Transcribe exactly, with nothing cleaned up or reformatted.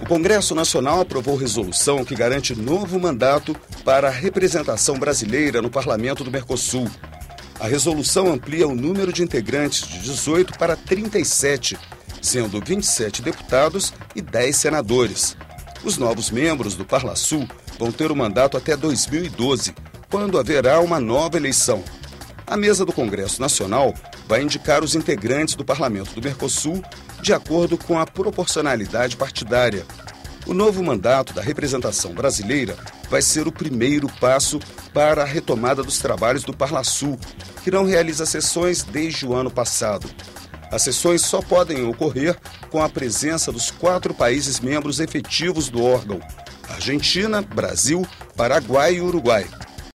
O Congresso Nacional aprovou resolução que garante novo mandato para a representação brasileira no Parlamento do Mercosul. A resolução amplia o número de integrantes de dezoito para trinta e sete, sendo vinte e sete deputados e dez senadores. Os novos membros do Parlasul vão ter o mandato até dois mil e doze, quando haverá uma nova eleição. A mesa do Congresso Nacional vai indicar os integrantes do Parlamento do Mercosul de acordo com a proporcionalidade partidária. O novo mandato da representação brasileira vai ser o primeiro passo para a retomada dos trabalhos do Parlasul, que não realiza sessões desde o ano passado. As sessões só podem ocorrer com a presença dos quatro países membros efetivos do órgão: Argentina, Brasil, Paraguai e Uruguai.